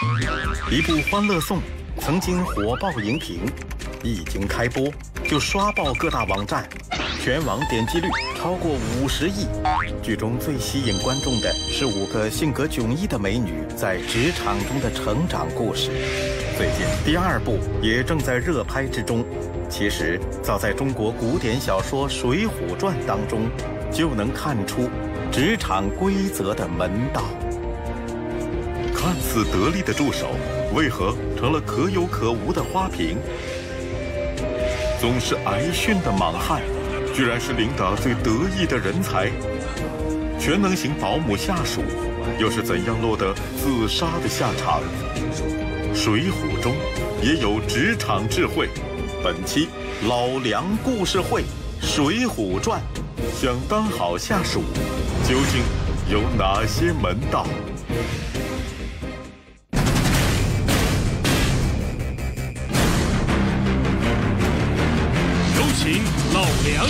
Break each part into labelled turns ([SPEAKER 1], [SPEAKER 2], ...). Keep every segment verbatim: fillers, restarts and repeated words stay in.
[SPEAKER 1] 一部《欢乐颂》曾经火爆荧屏，一经开播就刷爆各大网站，全网点击率超过五十亿。剧中最吸引观众的是五个性格迥异的美女在职场中的成长故事。最近第二部也正在热拍之中。其实早在中国古典小说《水浒传》当中，就能看出职场规则的门道。看似得力的助手，为何成了可有可无的花瓶？总是挨训的莽汉，居然是领导最得意的人才。全能型保姆下属，又是怎样落得自杀的下场？水浒中也有职场智慧。本期老梁故事会《水浒传》，想当好下属，究竟有哪些门道？
[SPEAKER 2] 有请老梁。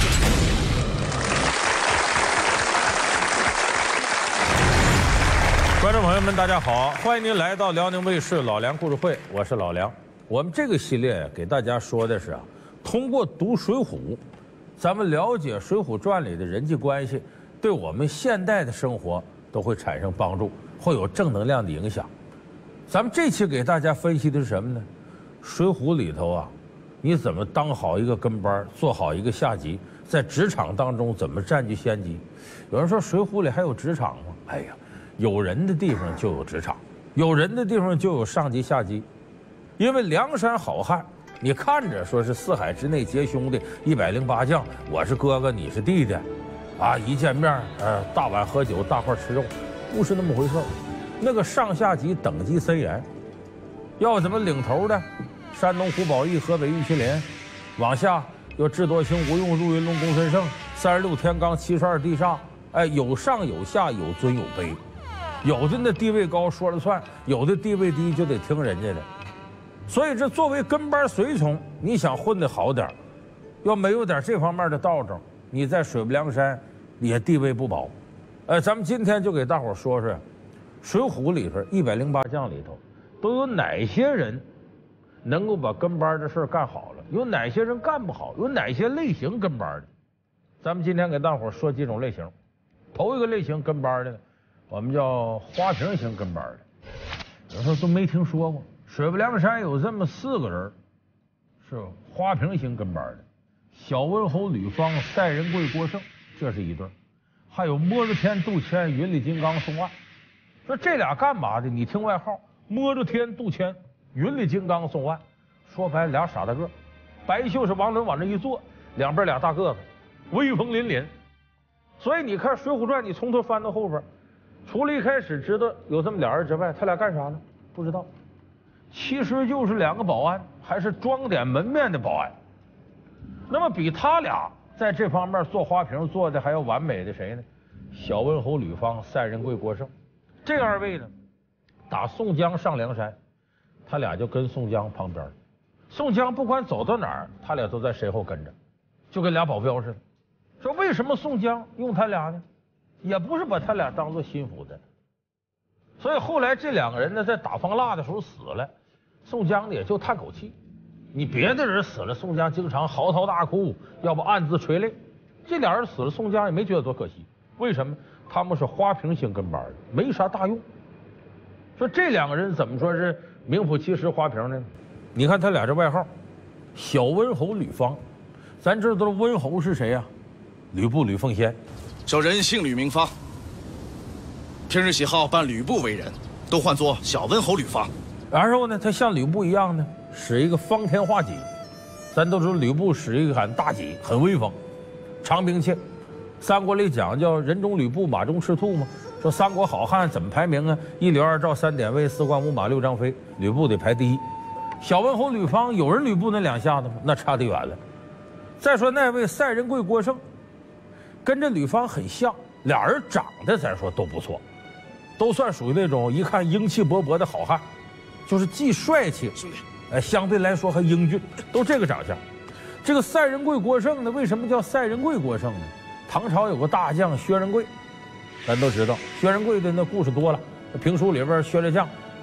[SPEAKER 2] 观众朋友们，大家好，欢迎您来到辽宁卫视老梁故事会，我是老梁。我们这个系列给大家说的是啊，通过读《水浒》，咱们了解《水浒传》里的人际关系，对我们现代的生活都会产生帮助，会有正能量的影响。咱们这期给大家分析的是什么呢？《水浒》里头啊，你怎么当好一个跟班，做好一个下级，在职场当中怎么占据先机？有人说《水浒》里还有职场吗？哎呀，有人的地方就有职场，有人的地方就有上级下级。因为梁山好汉，你看着说是四海之内结兄弟，一百零八将，我是哥哥，你是弟弟，啊，一见面，呃，大碗喝酒，大块吃肉，不是那么回事。那个上下级等级森严，要怎么领头的？山东胡宝义，河北玉麒麟，往下有智多星、吴用、陆云龙、公孙胜，三十六天罡、七十二地煞，哎，有上有下，有尊有卑，有的那地位高说了算，有的地位低就得听人家的。所以这作为跟班随从，你想混得好点，要没有点这方面的道着，你在水泊梁山也地位不保。呃，咱们今天就给大伙说说，《水浒》里头一百零八将里头都有哪些人能够把跟班的事干好了，有哪些人干不好，有哪些类型跟班的。咱们今天给大伙说几种类型。头一个类型跟班的呢，我们叫花瓶型跟班的。有时候都没听说过。水泊梁山有这么四个人是花瓶型跟班的，小温侯吕方、赛仁贵郭盛，这是一对，还有摸着天杜迁、云里金刚宋万。说这俩干嘛的？你听外号，摸着天杜迁、云里金刚宋万，说白了俩傻大个，白袖是王伦往这一坐，两边俩大个子，威风凛凛。所以你看《水浒传》，你从头翻到后边，除了一开始知道有这么俩人之外，他俩干啥呢？不知道。其实就是两个保安，还是装点门面的保安。那么比他俩在这方面做花瓶做的还要完美的谁呢？小温侯吕方、赛仁贵郭盛。这二位呢，打宋江上梁山，他俩就跟宋江旁边。宋江不管走到哪儿，他俩都在身后跟着，就跟俩保镖似的。说为什么宋江用他俩呢？也不是把他俩当做心腹的。所以后来这两个人呢，在打方腊的时候死了。宋江呢也就叹口气，你别的人死了，宋江经常嚎啕大哭，要不暗自垂泪。这俩人死了，宋江也没觉得多可惜。为什么？他们是花瓶型跟班的，没啥大用。说这两个人怎么说是名副其实花瓶呢？你看他俩这外号，小温侯吕方，咱知道温侯是谁呀、啊？吕布吕奉先。
[SPEAKER 3] 小人姓吕，名方，平日喜好扮吕布为人，都唤作小温侯吕方。
[SPEAKER 2] 然后呢，他像吕布一样呢，使一个方天画戟。咱都知道吕布使一杆大戟，很威风，长兵器。三国里讲叫人中吕布，马中赤兔嘛。说三国好汉怎么排名啊？一刘二赵三典韦四关五马六张飞，吕布得排第一。小温侯吕方有人吕布那两下子吗？那差得远了。再说那位赛仁贵郭盛，跟这吕方很像，俩人长得咱说都不错，都算属于那种一看英气勃勃的好汉。就是既帅气，
[SPEAKER 3] 兄弟，
[SPEAKER 2] 哎，相对来说还英俊，都这个长相。这个赛仁贵郭盛呢，为什么叫赛仁贵郭盛呢？唐朝有个大将薛仁贵，咱都知道，薛仁贵的那故事多了，评书里边薛烈将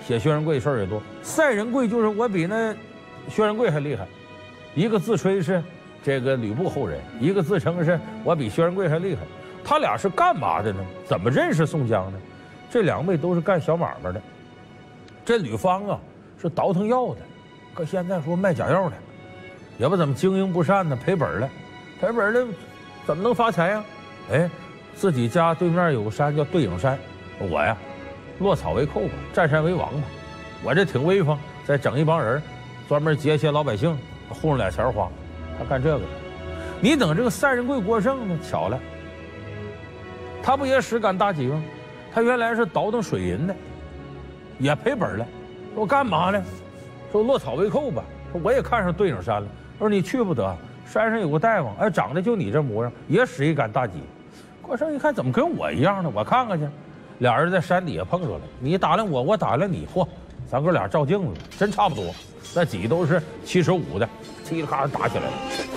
[SPEAKER 2] 写薛仁贵事儿也多。赛仁贵就是我比那薛仁贵还厉害，一个自吹是这个吕布后人，一个自称是我比薛仁贵还厉害。他俩是干嘛的呢？怎么认识宋江呢？这两位都是干小买卖的。这吕方啊是倒腾药的，搁现在说卖假药的，也不怎么经营不善呢，赔本了。赔本了怎么能发财呀？哎，自己家对面有个山叫对影山，我呀落草为寇吧，占山为王吧，我这挺威风，再整一帮人专门劫些老百姓，糊弄俩钱花。他干这个，你等这个赛仁贵郭盛呢，巧了，他不也实干大济吗？他原来是倒腾水银的，也赔本了。说干嘛呢？说落草为寇吧。说我也看上对影山了。说你去不得，山上有个大夫，哎，长得就你这模样，也使一杆大戟。郭盛一看，怎么跟我一样呢？我看看去。俩人在山底下碰着了，你打量我，我打量你，嚯，咱哥俩照镜子，真差不多。那戟都是七十五的，嘁哩咔打起来了。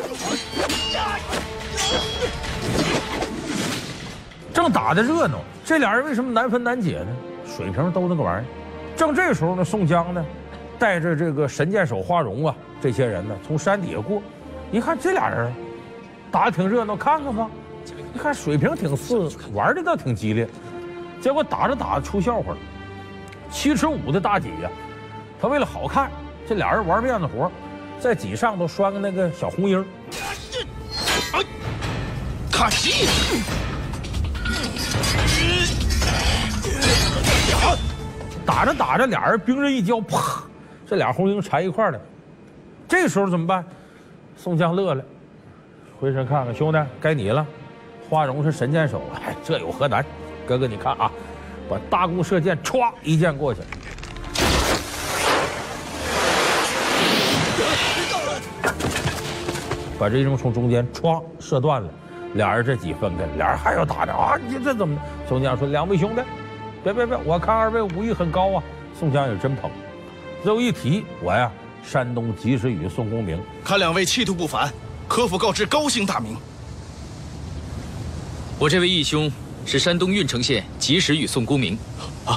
[SPEAKER 2] 正打得热闹，这俩人为什么难分难解呢？水平都那个玩意儿。正这时候呢，宋江呢，带着这个神箭手花荣啊，这些人呢，从山底下过，一看这俩人打得挺热闹，看看吧。一看水平挺似，玩的倒挺激烈。结果打着打着出笑话了，七尺五的大戟呀，他为了好看，这俩人玩面子活，在戟上都拴个那个小红缨。
[SPEAKER 3] 看戏！
[SPEAKER 2] 打着打着，俩人兵刃一交，啪，这俩红缨缠一块儿了。这时候怎么办？宋江乐了，回身看看，兄弟，该你了。花荣是神箭手，哎，这有何难？哥哥，你看啊，把大弓射箭，歘一箭过去，把这人从中间歘射断了，俩人这戟分开，俩人还要打着啊！你这怎么？宋江说：“两位兄弟，别别别，我看二位武艺很高啊。”宋江也真捧，最后一提我呀，山东及时雨宋公明，
[SPEAKER 3] 看两位气度不凡，可否告知高姓大名？
[SPEAKER 4] 我这位义兄是山东郓城县及时雨宋公明。啊，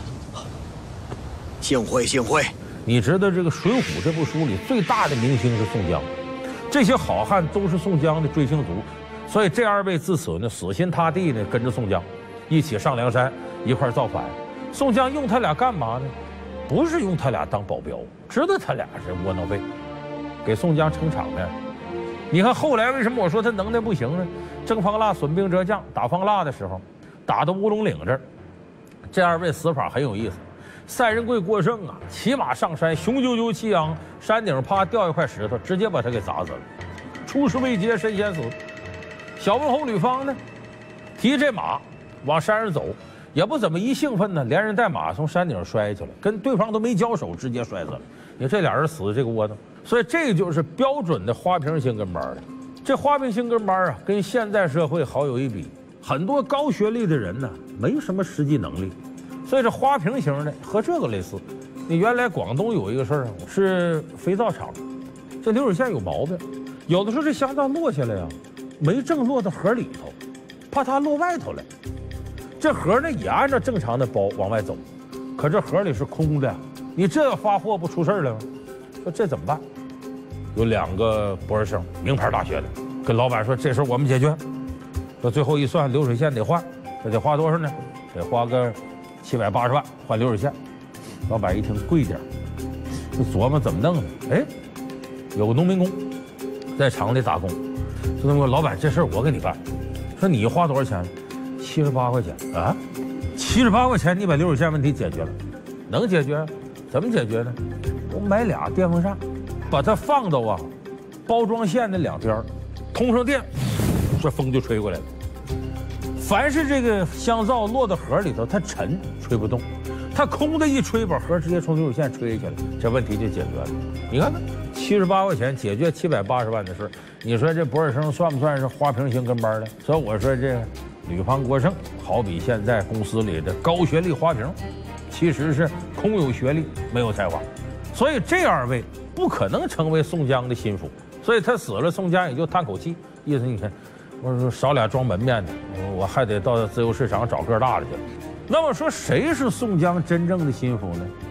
[SPEAKER 5] 幸会幸会。
[SPEAKER 2] 你知道这个《水浒》这部书里最大的明星是宋江，这些好汉都是宋江的追星族，所以这二位自此呢死心塌地呢跟着宋江，一起上梁山，一块造反。宋江用他俩干嘛呢？不是用他俩当保镖，知道他俩是窝囊废，给宋江撑场面。你看后来为什么我说他能耐不行呢？征方腊损兵折将，打方腊的时候，打到乌龙岭这儿，这二位死法很有意思。赛仁贵郭盛啊，骑马上山，雄赳赳气昂，山顶啪掉一块石头，直接把他给砸死了。出师未捷身先死。小文侯吕方呢，提这马往山上走，也不怎么一兴奋呢，连人带马从山顶上摔下去了，跟对方都没交手，直接摔死了。你看这俩人死的这个窝囊，所以这就是标准的花瓶型跟班了。这花瓶型跟班啊，跟现在社会好有一比。很多高学历的人呢，没什么实际能力，所以这花瓶型的和这个类似。你原来广东有一个事儿是肥皂厂，这流水线有毛病，有的时候这香皂落下来呀、啊，没正落到盒里头，怕它落外头来。这盒呢也按照正常的包往外走，可这盒里是空的，你这要发货不出事了吗？说这怎么办？有两个博士生，名牌大学的，跟老板说这事我们解决。说最后一算，流水线得换，这得花多少呢？得花个七百八十万换流水线。老板一听贵点，就琢磨怎么弄呢？哎，有个农民工在厂里打工，就那么老板这事我给你办。说你花多少钱？七十八块钱啊！七十八块钱你把流水线问题解决了，能解决？怎么解决呢？我买俩电风扇，把它放到啊包装线的两边，通上电，这风就吹过来了。凡是这个香皂落到盒里头，它沉吹不动，它空的一吹，把盒直接从流水线吹下去了，这问题就解决了。你看看，七十八块钱解决七百八十万的事，你说这博士生算不算是花瓶型跟班的？所以我说这吕方郭盛好比现在公司里的高学历花瓶，其实是空有学历没有才华，所以这二位不可能成为宋江的心腹，所以他死了，宋江也就叹口气，意思你看，我说少俩装门面的，我还得到自由市场找个大的去。那么说谁是宋江真正的心腹呢？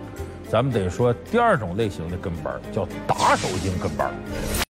[SPEAKER 2] 咱们得说第二种类型的跟班儿，叫打手型跟班儿。